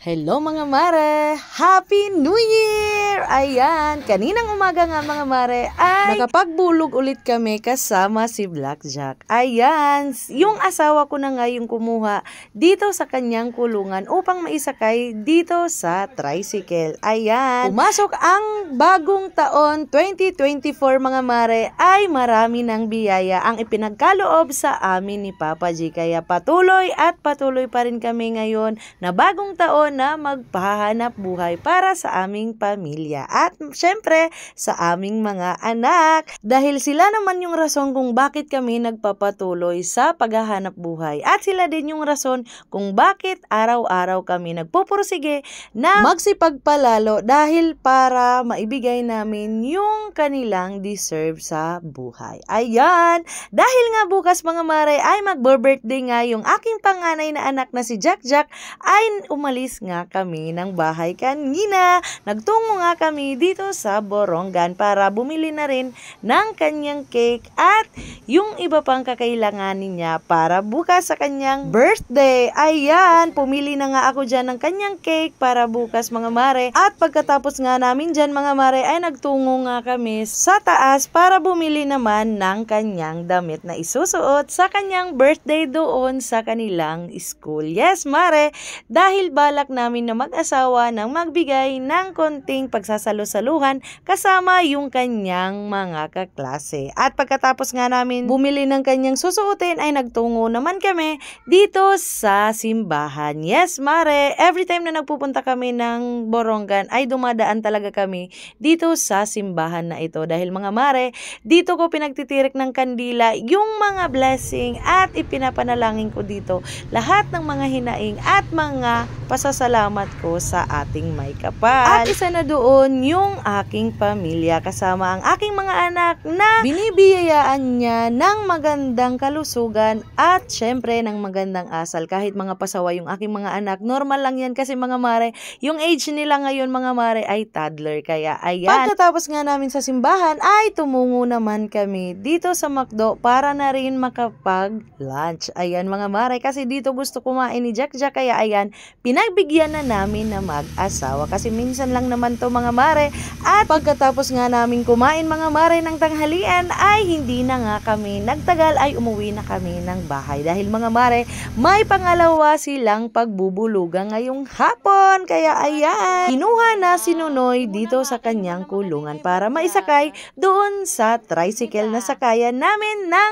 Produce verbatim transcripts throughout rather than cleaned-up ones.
Hello mga mare! Happy New Year! Ayan, kaninang umaga nga mga mare ay nakapagbulog ulit kami kasama si Blackjack. Ayan, yung asawa ko na nga yung kumuha dito sa kanyang kulungan upang maisakay dito sa tricycle. Ayan, pumasok ang bagong taon twenty twenty-four mga mare ay marami ng biyaya ang ipinagkaloob sa amin ni Papa G. Kaya patuloy at patuloy pa rin kami ngayon na bagong taon na magpahanap buhay para sa aming pamilya at syempre sa aming mga anak dahil sila naman yung rason kung bakit kami nagpapatuloy sa paghahanap buhay at sila din yung rason kung bakit araw-araw kami nagpupursige na magsipagpalalo dahil para maibigay namin yung kanilang deserve sa buhay. Ayan, dahil nga bukas mga mare ay mag-birthday nga yung aking panganay na anak na si Jack Jack ay umalis nga kami ng bahay kanina. Nagtungo nga kami dito sa Borongan para bumili na rin ng kanyang cake at yung iba pang kakailanganin niya para bukas sa kanyang birthday. Ayan, pumili na nga ako dyan ng kanyang cake para bukas mga mare. At pagkatapos nga namin dyan mga mare ay nagtungo nga kami sa taas para bumili naman ng kanyang damit na isusuot sa kanyang birthday doon sa kanilang school. Yes mare, dahil balak namin na mag-asawa nang magbigay ng konting pagsasalo-saluhan kasama yung kanyang mga kaklase. At pagkatapos nga namin bumili ng kanyang susuotin ay nagtungo naman kami dito sa simbahan. Yes mare, every time na nagpupunta kami ng Borongan ay dumadaan talaga kami dito sa simbahan na ito dahil mga mare, dito ko pinagtitirik ng kandila yung mga blessing at ipinapanalangin ko dito lahat ng mga hinaing at mga pasasalamat ko sa ating may kapal. At isa na doon yung aking pamilya kasama ang aking mga anak na binibiyayaan niya ng magandang kalusugan at syempre ng magandang asal. Kahit mga pasawa yung aking mga anak, normal lang yan kasi mga mare, yung age nila ngayon mga mare ay toddler. Kaya ayan, pagkatapos nga namin sa simbahan ay tumungo naman kami dito sa McDo para na rin makapag-lunch. Ayan mga mare, kasi dito gusto kumain ni Jack Jack kaya ayan, pinagbigyan na namin na mag-asawa kasi minsan lang naman to mga mare. At pagkatapos nga namin kumain mga mare ng tanghalian ay hindi na nga kami nagtagal ay umuwi na kami ng bahay dahil mga mare may pangalawa silang pagbubulugan ngayong hapon. Kaya ayan, kinuha na si Nunoy dito sa kanyang kulungan para maisakay doon sa tricycle na sakayan namin ng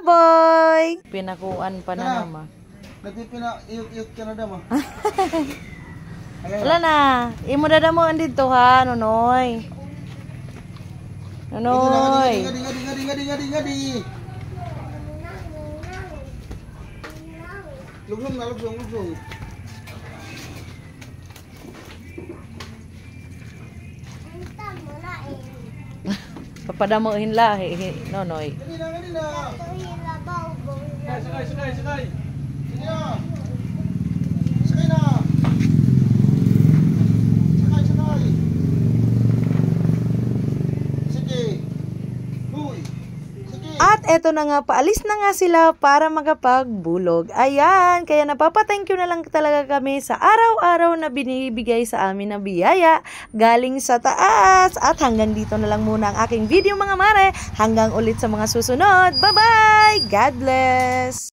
baboy. Pinakuan pa na naman. Nagpipina-iyot-iyot ka na dama. Wala na. Imo dada mo andito ha, Nunoy. Nunoy. Ngadi, ngadi, ngadi, ngadi, ngadi, ngadi. Luglong na, luglong, luglong. Papadamuhin lahi, Nunoy. Ngadi na, ngadi na. Sakay, sakay, sakay. Sige na. Sakay na. Sakay, sakay. Sige. Huy. Sige. At eto na nga, paalis na nga sila para magapagbulog. Ayan, kaya napapa-thank you na lang talaga kami sa araw-araw na binibigay sa amin na biyaya galing sa taas. At hanggang dito na lang muna ang aking video mga mare. Hanggang ulit sa mga susunod. Bye-bye! God bless!